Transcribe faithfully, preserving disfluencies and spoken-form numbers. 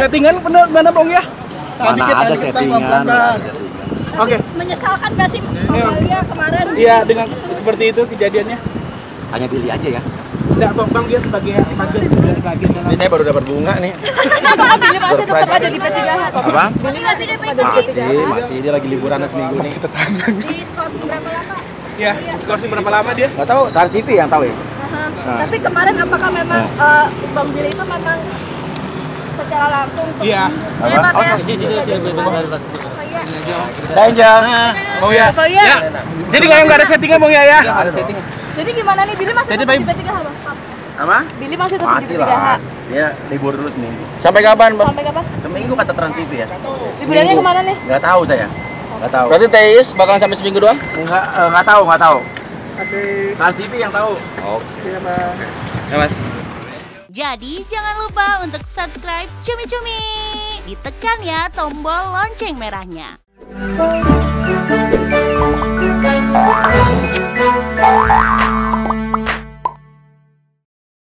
Settingan bener mana Bang ya? Mana ada settingan. Oke. Menyesalkan gak sih Bang kemarin? Iya, dengan seperti itu kejadiannya. Hanya Billy aja ya. Tidak, Bang, Bang dia sebagai bagian dari bagian dalam. Ini saya baru dapat bunga nih. Kenapa Billy masih tetap ada di P tiga H? Apa? Billy masih di P tiga H? Masih, masih dia lagi liburan seminggu nih. Di skorsing berapa lama? Iya, skorsing berapa lama dia? Nggak tahu, Trans T V yang tahu ya. Nah. Tapi kemarin apakah memang uh, Bang Billy itu memang secara langsung Iya. Apa? Oh, sini sini sini Danjang. Oh ya. Oh ya. Jadi nggak ada settingan Bang ya ya? Ada settingan. Jadi gimana nih Billy masih tetap di P tiga H Bang? Apa? Billy masih tetap di P Masih tiga H. lah. Dia libur dulu seminggu. Sampai kapan, Bang? Sampai kapan? Seminggu kata Trans T V ya. Liburannya kemana nih? Nggak tahu saya. Nggak tahu. Berarti Teis bakalan sampai seminggu doang? Nggak, eh, nggak tahu, nggak tahu. Oke. Trans T V yang tahu. Oke. Iya, Bang. Ya, Mas. Jadi jangan lupa untuk subscribe Cumi Cumi. Ditekan ya tombol lonceng merahnya.